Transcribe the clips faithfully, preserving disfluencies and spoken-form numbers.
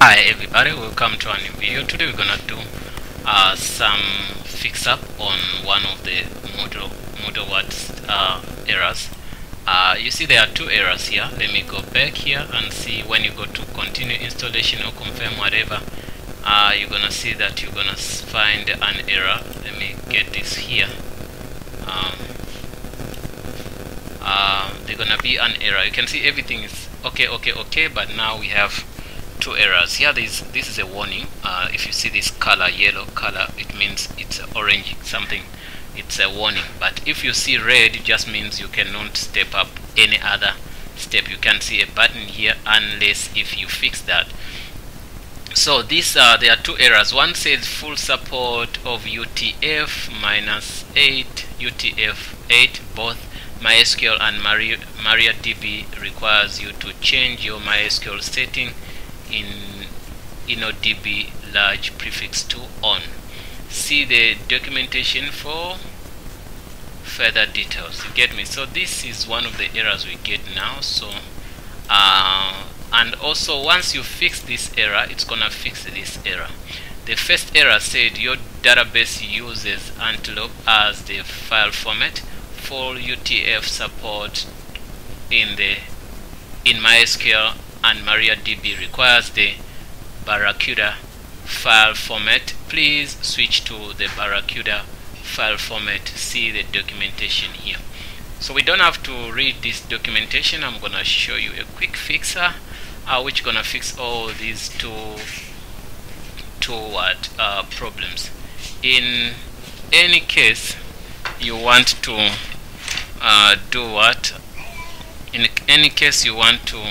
Hi everybody, welcome to a new video. Today we're gonna do uh, some fix up on one of the model model words uh, errors. Uh, you see there are two errors here. Let me go back here and see. When you go to continue installation or confirm whatever, uh, you're gonna see that you're gonna find an error. Let me get this here. Um, uh, there's gonna be an error. You can see everything is okay, okay, okay, but now we have two errors here. This this is a warning. Uh, if you see this color, yellow color, it means it's orange something. It's a warning. But if you see red, it just means you cannot step up any other step. You can see a button here unless if you fix that. So these uh, there are two errors. One says full support of U T F minus eight, U T F eight. Both MySQL and Mari MariaDB requires you to change your MySQL setting in InnoDB large prefix to on. See the documentation for further details. You get me? So this is one of the errors we get now. So uh, and also once you fix this error, it's gonna fix this error. The first error said your database uses antelope as the file format. Full U T F support in the in MySQL and MariaDB requires the Barracuda file format. Please switch to the Barracuda file format. See the documentation here. So we don't have to read this documentation. I'm gonna show you a quick fixer uh, which gonna fix all these two two what uh, problems. In any case you want to uh, do what in any case you want to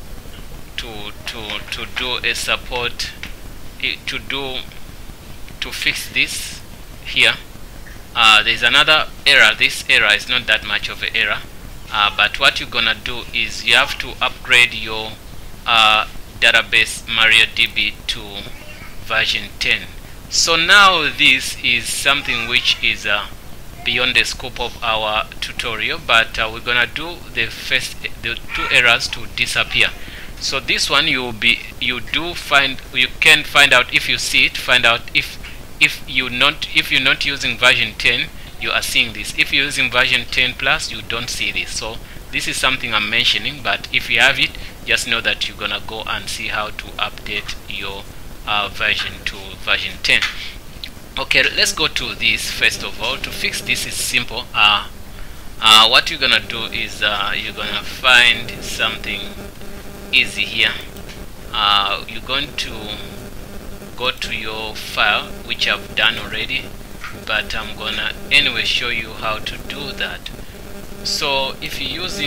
to to to do a support to do to fix this here. Uh, there's another error. This error is not that much of an error, uh, but what you're gonna do is you have to upgrade your uh, database MariaDB to version ten. So now this is something which is uh, beyond the scope of our tutorial, but uh, we're gonna do the first the two errors to disappear. So this one you will be you do find you can find out if you see it. Find out if if you not if you're not using version ten, you are seeing this. If you're using version ten plus, you don't see this. So this is something I'm mentioning, but if you have it, just know that you're gonna go and see how to update your uh, version to version ten. Okay, let's go to this first of all. To fix this is simple. Uh, uh, what you're gonna do is uh, you're gonna find something easy here. Uh, you're going to go to your file, which I've done already, but I'm gonna anyway show you how to do that. So if you're using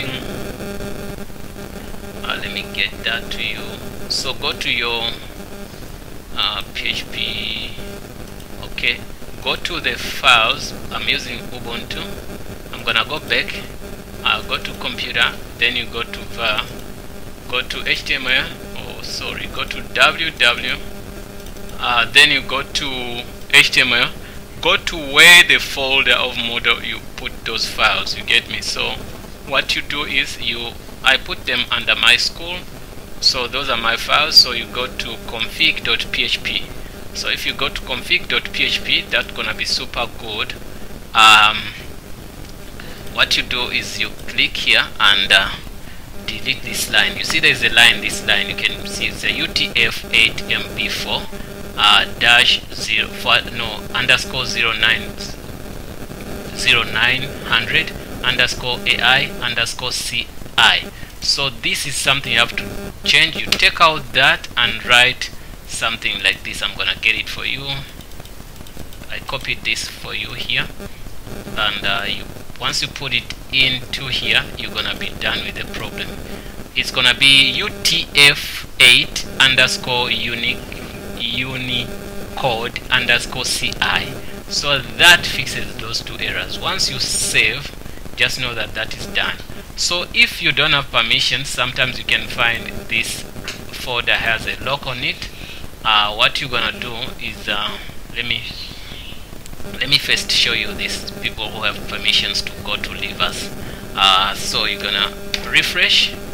uh, let me get that to you. So go to your uh, P H P. Okay, go to the files. I'm using Ubuntu. I'm gonna go back. I'll go to computer, then you go to var, go to H T M L, oh sorry, go to W W, uh, then you go to H T M L, go to where the folder of model you put those files. You get me? So what you do is you I put them under MySQL, so those are my files. So you go to config dot P H P. So if you go to config dot P H P, that's gonna be super good. Um, what you do is you click here and uh, delete this line. You see there's a line, this line you can see it's a U T F eight M B four uh, dash zero four no underscore zero nine zero nine hundred underscore A I underscore C I. So this is something you have to change. You take out that and write something like this. I'm gonna get it for you. I copied this for you here, and uh, you once you put it into here, you're gonna be done with the problem. It's gonna be U T F eight underscore unique unicode underscore C I. So that fixes those two errors. Once you save, just know that that is done. So if you don't have permissions, sometimes you can find this folder has a lock on it. Uh, what you're gonna do is uh, let me let me first show you this. People who have permissions to go to leave us. Uh, so you're gonna refresh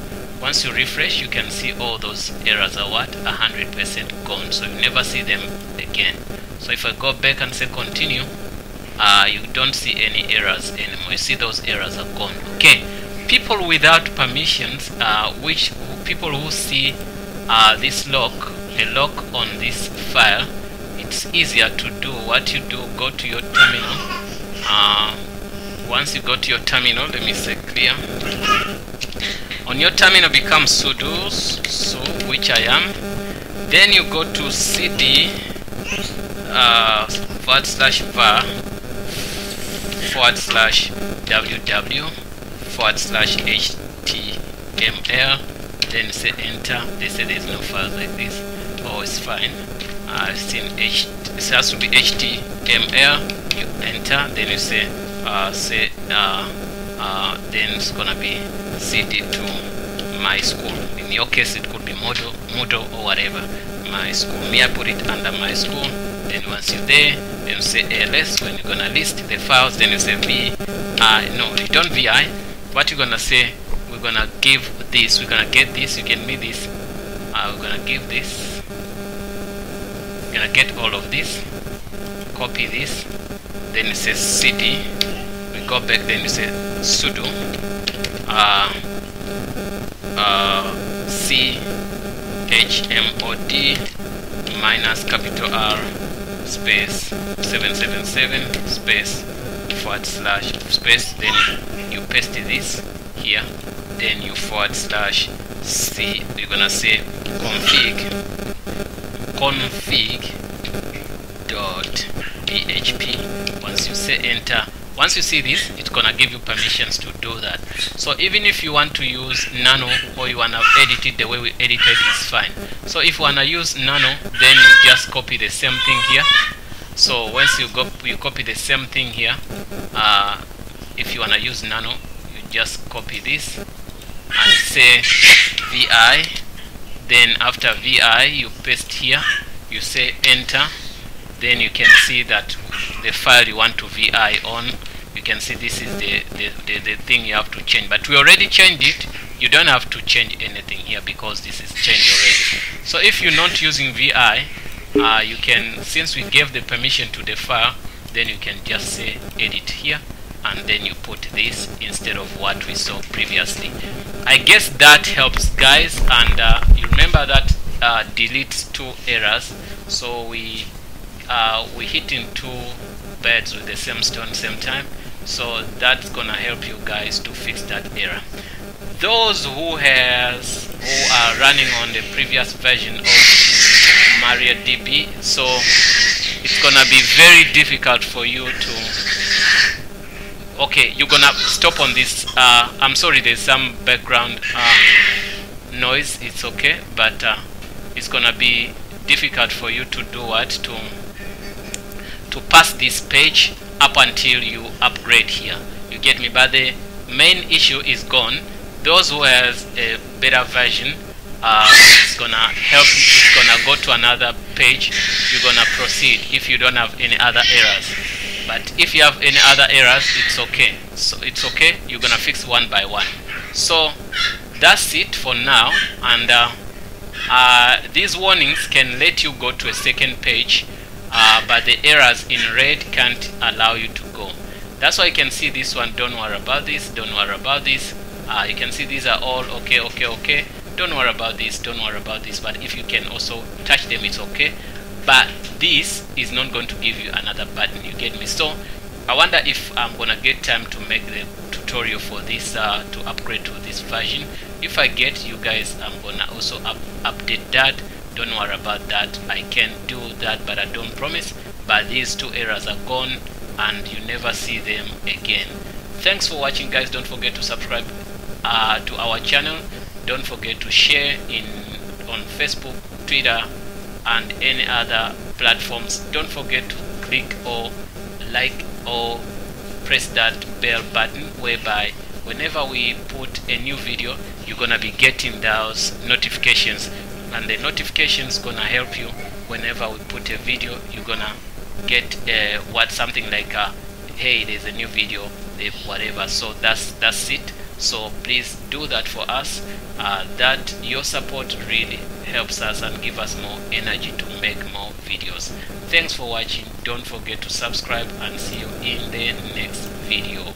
once you refresh, you can see all those errors are what, one hundred percent gone, so you never see them again. So if I go back and say continue, uh, you don't see any errors anymore. You see those errors are gone. Okay, people without permissions, uh, which people who see uh, this lock, a lock on this file, it's easier to do. What you do, go to your terminal. Uh, once you go to your terminal, let me say clear. On your terminal, become sudo, so which I am. Then you go to cd uh, forward slash var forward slash www forward slash html. Then say enter. They say there's no files like this. Oh, it's fine. Uh, it's in H. It has to be H T M L. You enter. Then you say uh, say uh, uh, then it's gonna be cd to MySQL. In your case, it could be Moodle, Moodle or whatever. MySQL. Me, I put it under MySQL. Then once you're there, then you say ls. When you're gonna list the files, then you say vi. No, you don't vi. What you're gonna say? We're gonna give this. We're gonna get this. You get me this. Uh, we're gonna give this. We're gonna get all of this. Copy this. Then you say cd. We go back. Then you say sudo. Uh, uh, c h m o d minus capital R space seven seven seven space forward slash space. Then you paste this here. Then you forward slash c. You're gonna say config config dot php. Once you say enter, once you see this, it's gonna give you permissions to do that. So even if you want to use nano or you wanna edit it the way we edited, it's fine. So if you wanna use nano, then you just copy the same thing here. So once you go, you copy the same thing here. Uh, if you wanna use nano, you just copy this and say vi. Then after vi, you paste here. You say enter. Then you can see that the file you want to vi on, you can see this is the, the, the, the thing you have to change. But we already changed it. You don't have to change anything here because this is changed already. So if you're not using vi, uh, you can, since we gave the permission to the file, then you can just say edit here, and then you put this instead of what we saw previously. I guess that helps, guys. And uh, you remember that uh, deletes two errors. So we uh, we hitting two birds with the same stone same time. So that's gonna help you guys to fix that error. Those who has who are running on the previous version of MariaDB, so it's gonna be very difficult for you to. Okay, you're gonna stop on this. Uh, I'm sorry, there's some background uh, noise. It's okay, but uh, it's gonna be difficult for you to do what to to pass this page up until you upgrade here. You get me? But the main issue is gone. Those who has a better version, uh, it's gonna help. It's gonna go to another page. You're gonna proceed if you don't have any other errors. But if you have any other errors, it's okay. So it's okay. You're gonna fix one by one. So that's it for now. And uh, uh, these warnings can let you go to a second page, uh, but the errors in red can't allow you to go. That's why you can see this one. Don't worry about this. Don't worry about this. Uh, you can see these are all okay, okay, okay. Don't worry about this. Don't worry about this. But if you can also touch them, it's okay. But this is not going to give you another button. You get me? So I wonder if I'm gonna get time to make the tutorial for this uh, to upgrade to this version. If I get, you guys, I'm gonna also up, update that. Don't worry about that. I can do that, but I don't promise. But these two errors are gone and you never see them again. Thanks for watching, guys. Don't forget to subscribe uh, to our channel. Don't forget to share in on Facebook, Twitter, and any other platforms. Don't forget to click or like or press that bell button, whereby whenever we put a new video, you're gonna be getting those notifications, and the notifications gonna help you. Whenever we put a video, you're gonna get uh, what something like uh, hey, there's a new video, whatever. So that's that's it. So please do that for us. Uh, that your support really helps us and give us more energy to make more videos. Thanks for watching. Don't forget to subscribe, and see you in the next video.